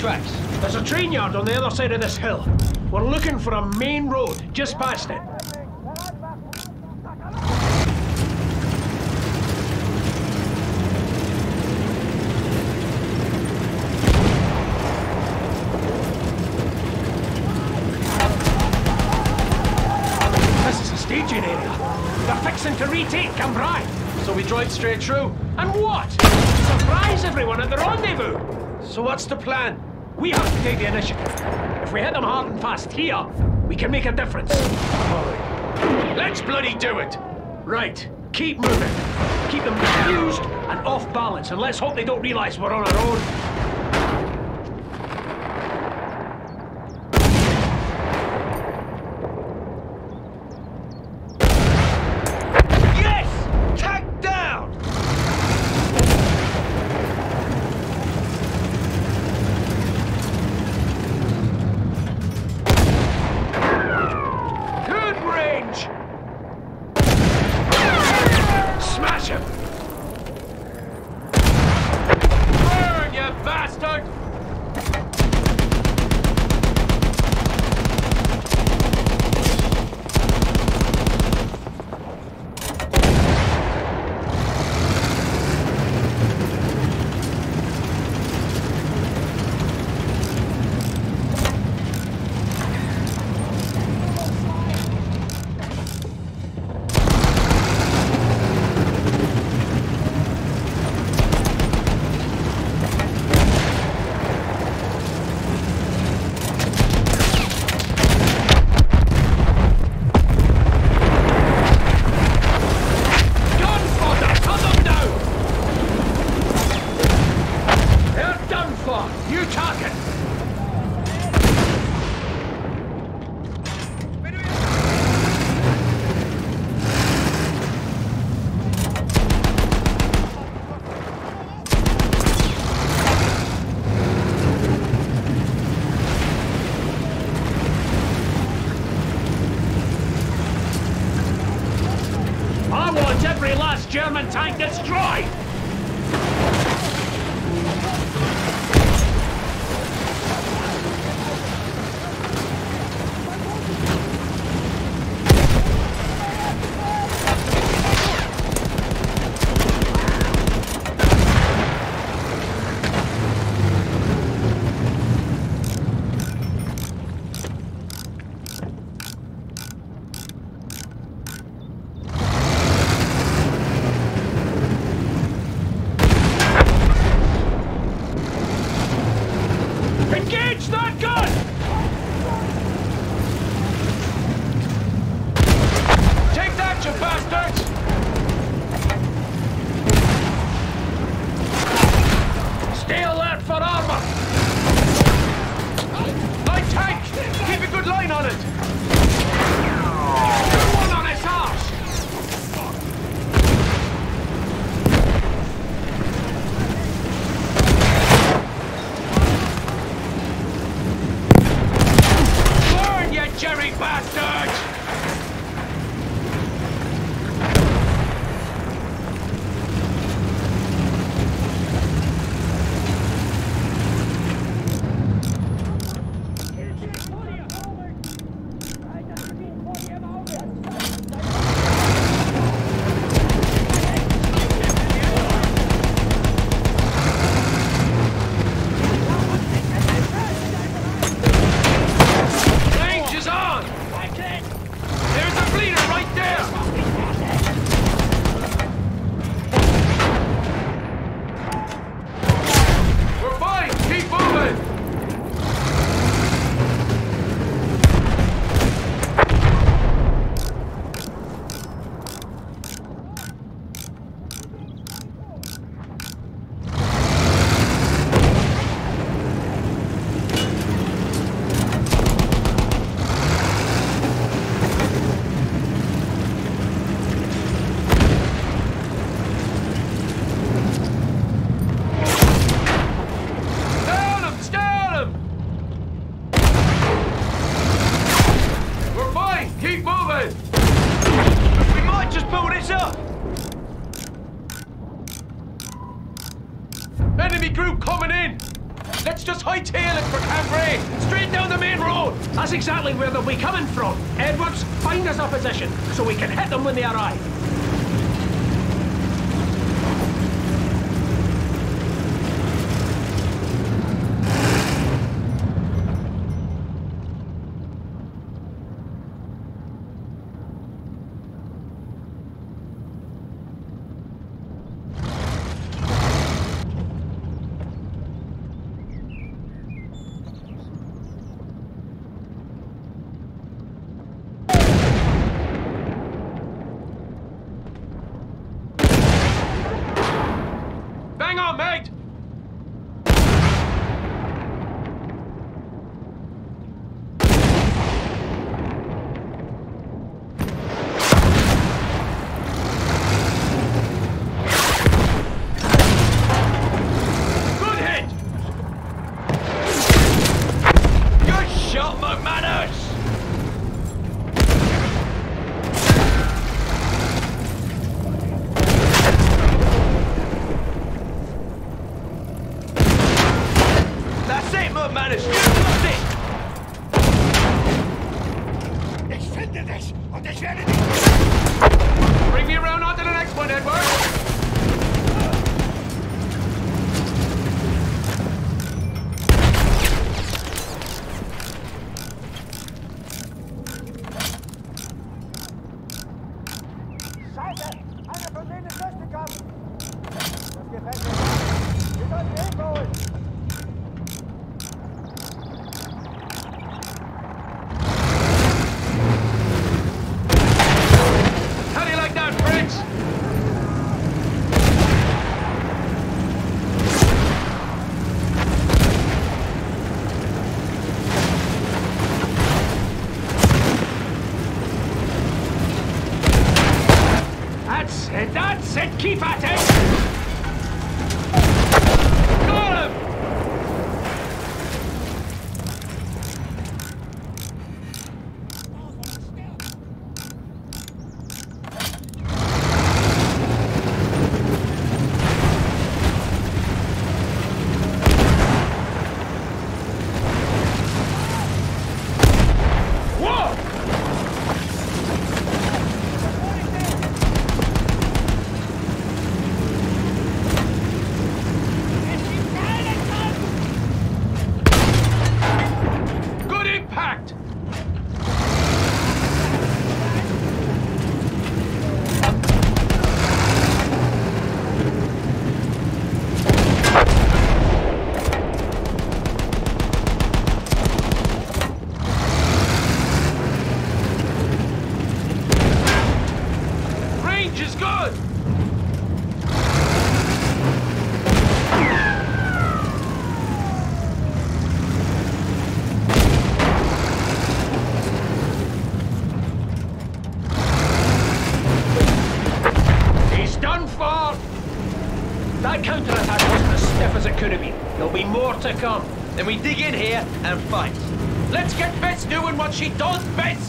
tracks? There's a train yard on the other side of this hill. We're looking for a main road, just past it. This is a staging area. They're fixing to retake Cambrai. So we drive straight through? And what? Surprise everyone at the rendezvous! So what's the plan? We have to take the initiative. If we hit them hard and fast here, we can make a difference. Let's bloody do it! Right. Keep moving. Keep them confused and off balance, and let's hope they don't realize we're on our own. Smash him! Burn, you bastard! New target! I want every last German tank destroyed! Engage that gun! Take that, you bastards! Stay alert for armor! Light tank! Keep a good line on it! Good one on his arse! Jerry bastards! Keep moving! We might just blow this up! Enemy group coming in! Let's just hightail it for Cambrai, straight down the main road. That's exactly where they'll be coming from. Edwards, find us a position so we can hit them when they arrive. Bang on, mate! Good hit! Good shot, McManus! That's it, McManus! You got it! Ich finde dich und ich werde dich... Bring me around onto the next one, Edward! Scheiße! Einer von denen ist durchgekommen! Das gefällt mir nicht. Wir sollten Hilfe holen! How do you like that, Fritz? That's it, keep at it! Got him! Whoa! Good impact! Range is good! He's done for! That counterattack wasn't as stiff as it could have been. There'll be more to come. Then we dig in here and fight. Let's get Bess doing what she does best!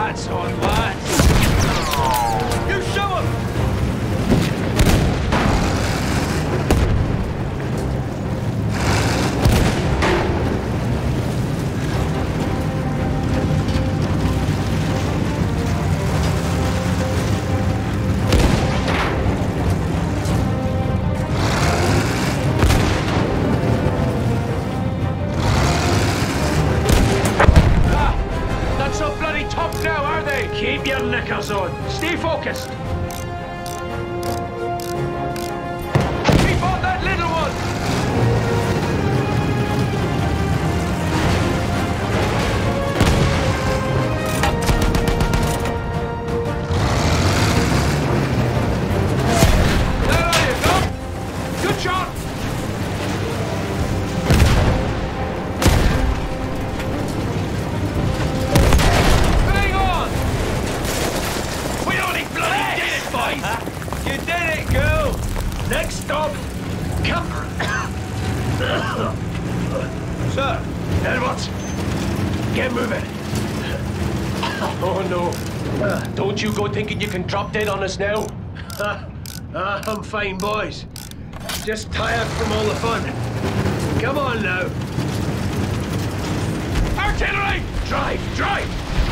That's on, lads. You show him! Keep your knickers on. Stay focused. Keep on that little one! There you go! Good shot! You did it, girl! Next stop, come. Sir! Edwards, get moving. Oh no. Don't you go thinking you can drop dead on us now. I'm fine, boys. Just tired from all the fun. Come on now. Artillery! Drive, drive!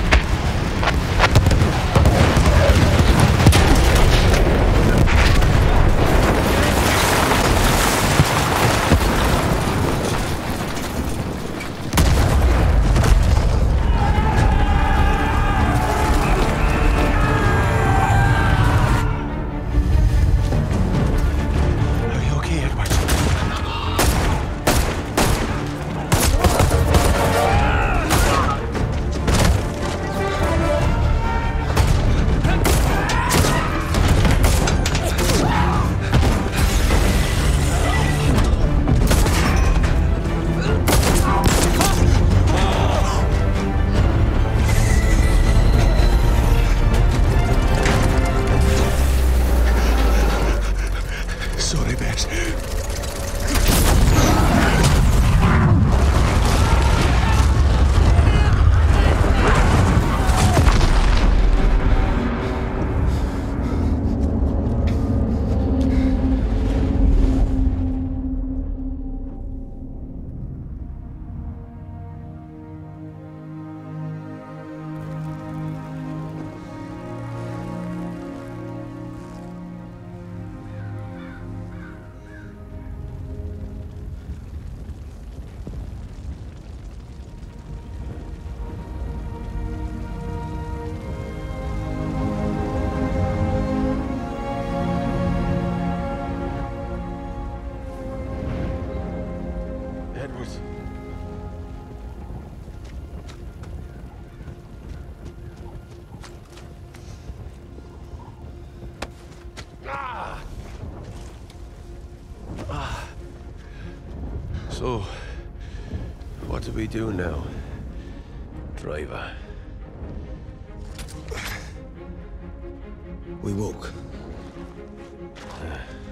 Edwards. So, what do we do now, driver? We walk.